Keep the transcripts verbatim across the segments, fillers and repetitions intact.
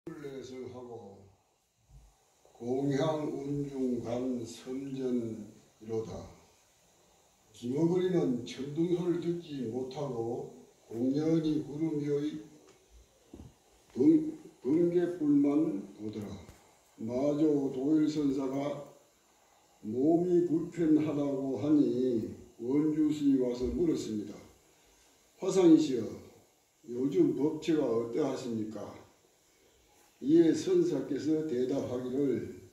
내성하고 공향운중간 섬전이로다. 김어거리는 천둥소를 듣지 못하고 공연히 구름이의 번개불만 보더라. 마조 도일선사가 몸이 불편하다고 하니 원주스이 와서 물었습니다. 화상이시여, 요즘 법체가 어떠하십니까? 이에 선사께서 대답하기를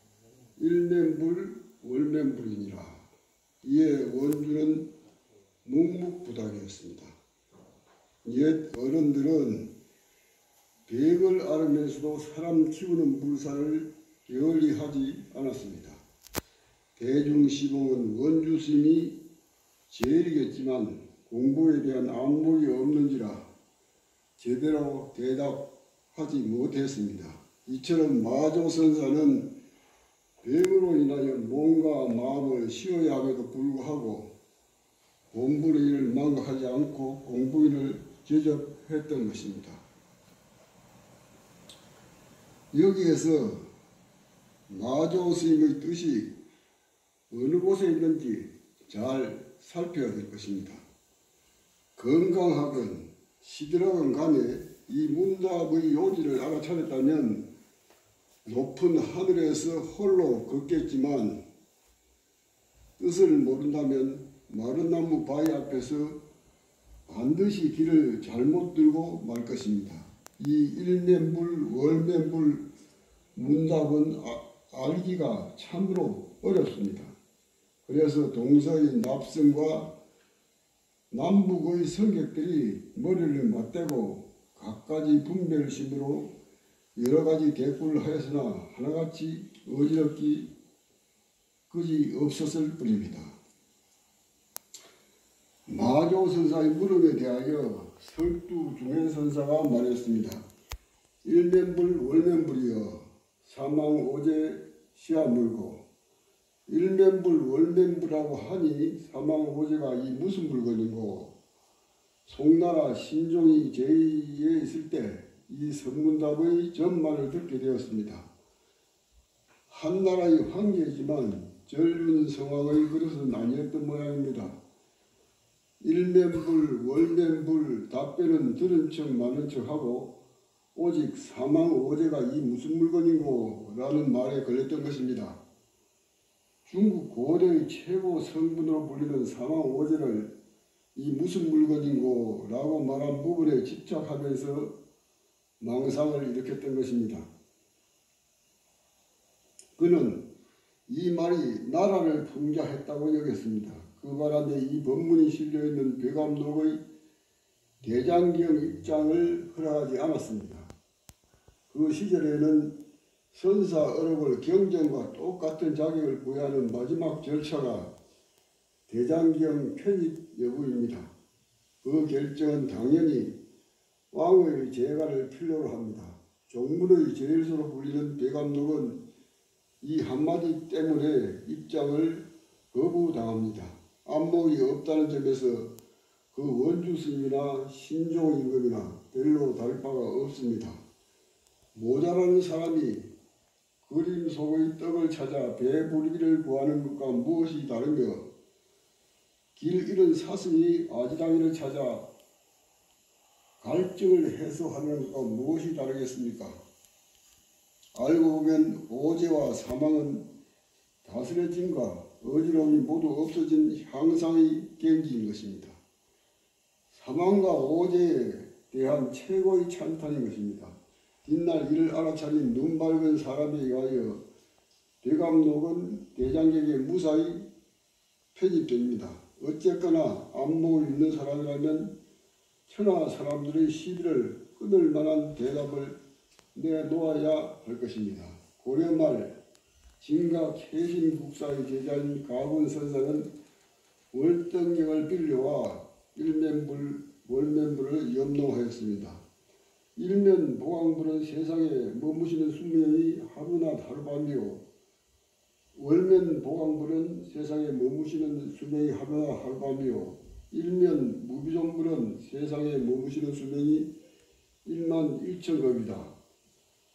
일면불 월면불이니라. 이에 원주는 묵묵부답이었습니다. 옛 어른들은 백을 앓으면서도 사람 키우는 불사를 게을리하지 않았습니다. 대중시봉은 원주스님이 제일이겠지만 공부에 대한 안목이 없는지라 제대로 대답하지 못했습니다. 이처럼 마조선사는 병으로 인하여 몸과 마음을 쉬어야 함에도 불구하고 공부의 일을 망각하지 않고 공부일을 제접했던 것입니다. 여기에서 마조 스님의 뜻이 어느 곳에 있는지 잘 살펴야 될 것입니다. 건강하건 시들하건 간에 이 문답의 요지를 알아차렸다면 높은 하늘에서 홀로 걷겠지만 뜻을 모른다면 마른 나무 바위 앞에서 반드시 길을 잘못 들고 말 것입니다. 이 일면불, 월면불 문답은 아, 알기가 참으로 어렵습니다. 그래서 동서의 납승과 남북의 성격들이 머리를 맞대고 각가지 분별심으로 여러가지 대꾸를 하였으나 하나같이 어지럽기 그지 없었을 뿐입니다. 마조선사의 물음에 대하여 설두 중현선사가 말했습니다. 일면불 월면불이여 사망오제 시아물고 일면불 월면불하고 하니 사망오제가 이 무슨 물건이고 송나라 신종이 제위에 있을 때 이 선문답의 전말을 듣게 되었습니다. 한나라의 황제지만 전륜성왕의 그릇은 아니었던 모양입니다. 일면불 월면불 답변은 들은 척 많은 척하고 오직 사망오제가 이 무슨 물건이고 라는 말에 걸렸던 것입니다. 중국 고대의 최고 성분으로 불리는 사망오제를 이 무슨 물건인고 라고 말한 부분에 집착하면서 망상을 일으켰던 것입니다. 그는 이 말이 나라를 풍자했다고 여겼습니다. 그 바람에 이 법문이 실려있는 배감록의 대장경 입장을 허락하지 않았습니다. 그 시절에는 선사 어록을 경전과 똑같은 자격을 부여하는 마지막 절차가 대장경 편입 여부입니다. 그 결정은 당연히 왕의 재가를 필요로 합니다. 종문의 제일소로 불리는 배감록은 이 한마디 때문에 입장을 거부당합니다. 안목이 없다는 점에서 그 원주스님이나 신종임금이나 별로 다를 바가 없습니다. 모자라는 사람이 그림 속의 떡을 찾아 배부르기를 구하는 것과 무엇이 다르며 길 잃은 사슴이 아지랑이를 찾아 갈증을 해소하는 것과 무엇이 다르겠습니까? 알고 보면 오제와 사망은 다스려짐과 어지러움이 모두 없어진 향상의 경지인 것입니다. 사망과 오제에 대한 최고의 찬탄인 것입니다. 뒷날 이를 알아차린 눈 밝은 사람에 의하여 배감록은 대장경에 무사히 편입됩니다. 어쨌거나 안목을 있는 사람이라면 천하 사람들의 시비를 끊을 만한 대답을 내놓아야 할 것입니다. 고려말 진각 해신국사의 제자인 가군선사는 월등경을 빌려와 일면불, 월면불을 염농하였습니다. 일면 보강불은 세상에 머무시는 수명이 하루나 하루밤이요 월면 보강불은 세상에 머무시는 수명이 하루나 하루밤이요 일면 무비존불은 세상에 머무시는 수명이 일만 일천겁이다.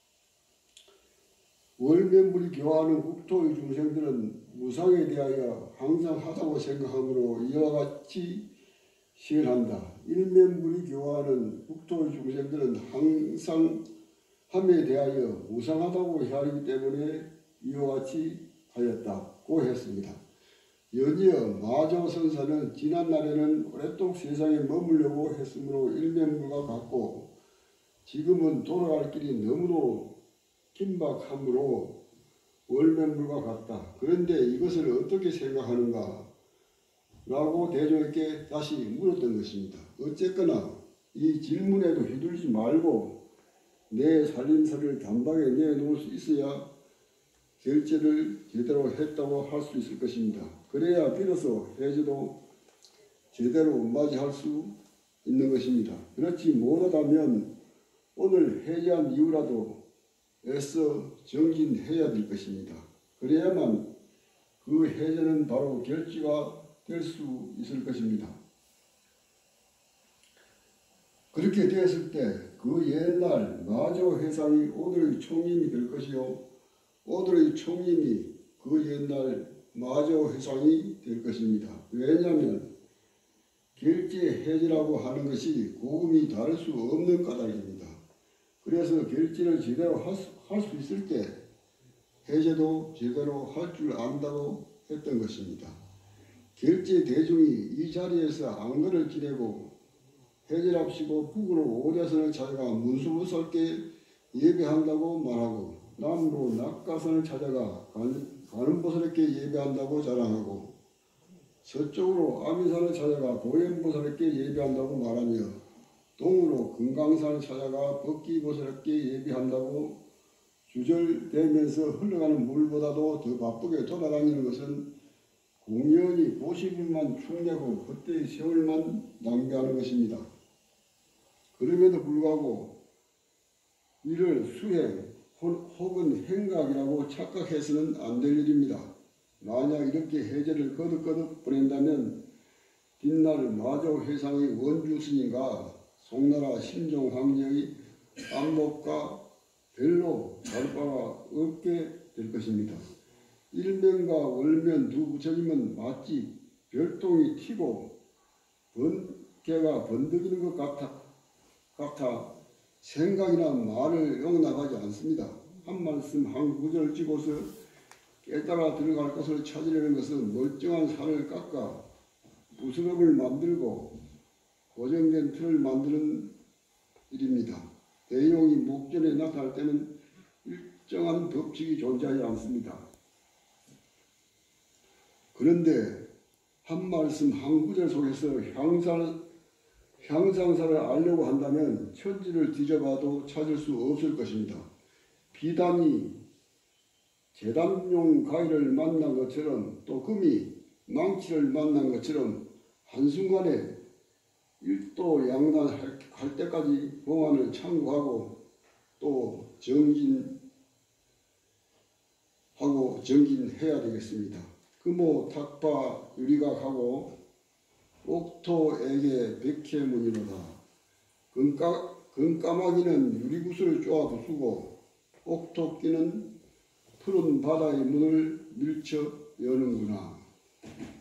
월면불이 교화하는 국토의 중생들은 무상에 대하여 항상 하다고 생각하므로 이와 같이 시연한다. 일면불이 교화하는 국토의 중생들은 항상 함에 대하여 무상하다고 헤아리기 때문에 이와 같이 하였다고 했습니다. 연이어 마조선사는 지난날에는 오랫동안 세상에 머물려고 했으므로 일면불과 같고 지금은 돌아갈 길이 너무도 긴박하므로 월면불과 같다. 그런데 이것을 어떻게 생각하는가? 라고 대중에게 다시 물었던 것입니다. 어쨌거나 이 질문에도 휘둘리지 말고 내 살림살이를 단박에 내놓을 수 있어야 결제를 제대로 했다고 할 수 있을 것입니다. 그래야 비로소 해제도 제대로 맞이할 수 있는 것입니다. 그렇지 못하다면 오늘 해제한 이후라도 애써 정진해야 될 것입니다. 그래야만 그 해제는 바로 결제가 될 수 있을 것입니다. 그렇게 되었을 때 그 옛날 마조 회상이 오늘의 총림이 될 것이요 오늘의 총림이 그 옛날 마조 회상이 될 것입니다. 왜냐하면 결제 해제라고 하는 것이 고금이 다를 수 없는 까닭입니다. 그래서 결제를 제대로 할 수, 할 수 있을 때 해제도 제대로 할 줄 안다고 했던 것입니다. 결제 대중이 이 자리에서 안건을 지내고 해제랍시고 북으로 오대선을 찾아가 문수부설게 예배한다고 말하고 남으로 낙가선을 찾아가 가는보살에게 예배한다고 자랑하고 서쪽으로 아미산을 찾아가 보현보살에게 예배한다고 말하며 동으로 금강산을 찾아가 법기보살에게 예배한다고 주절되면서 흘러가는 물보다도 더 바쁘게 돌아다니는 것은 공연히 도시불만 축내고 그때의 세월만 낭비하는 것입니다. 그럼에도 불구하고 이를 수행 혹은 행각이라고 착각해서는 안 될 일입니다. 만약 이렇게 해제를 거듭거듭 보낸다면 뒷날 마조 회상의 원주 스님과 송나라 신종 황제의 안목과 별로 다를 바가 없게 될 것입니다. 일면과 월면 두 부처님은 마치 별똥이 튀고 번개가 번득이는 것 같아, 같아 생각이나 말을 용납하지 않습니다. 한 말씀 한 구절 찍어서 깨달아 들어갈 것을 찾으려는 것은 멀쩡한 산을 깎아 부스럼을 만들고 고정된 틀을 만드는 일입니다. 대용이 목전에 나타날 때는 일정한 법칙이 존재하지 않습니다. 그런데 한 말씀 한 구절 속에서 향상, 향상사를 알려고 한다면 천지를 뒤져봐도 찾을 수 없을 것입니다. 비단이 재단용 가위를 만난 것처럼 또 금이 망치를 만난 것처럼 한순간에 일도 양단할 때까지 봉안을 참고하고 또 정진하고 정진해야 되겠습니다. 금호 탁파 유리각하고 옥토에게 백해문이로다. 금까, 금까마귀는 유리구슬을 쪼아 부수고 옥토끼는 푸른 바다의 문을 밀쳐 여는구나.